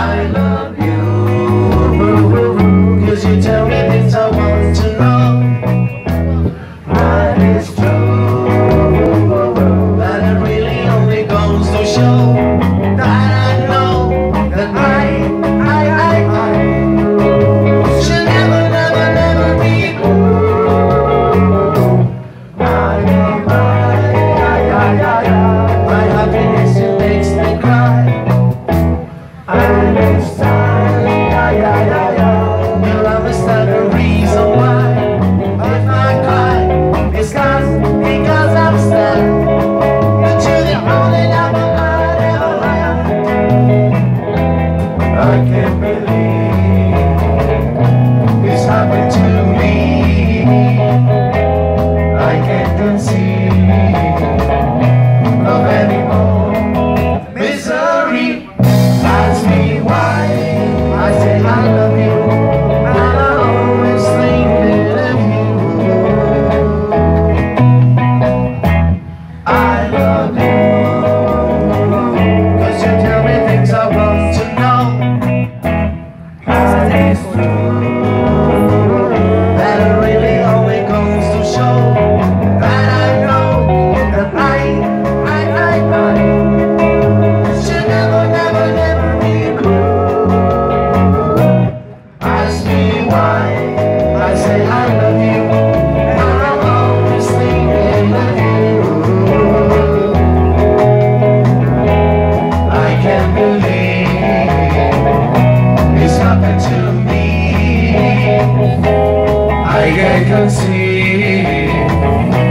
I love you, 'cause you tell me things I want to know. That is true, that it really only goes to show that I know that I should never, never, never be blue. My happiness, it makes me cry. And it's time, your love is not the reason why. If I cry, it's because I'm sad. But you're the only love I'd ever had. I can't believe this happened to me. I can't conceive of any more misery. Ask me why I say I love you, and I always thinking of you. I love you, 'cause you tell me things I want to know. That is true, that it really only goes to show that I know that I should never, never, never be cruel. Ask me why I say I love you, and I'm always thinking of you. I can't believe this happened to me. I can't conceive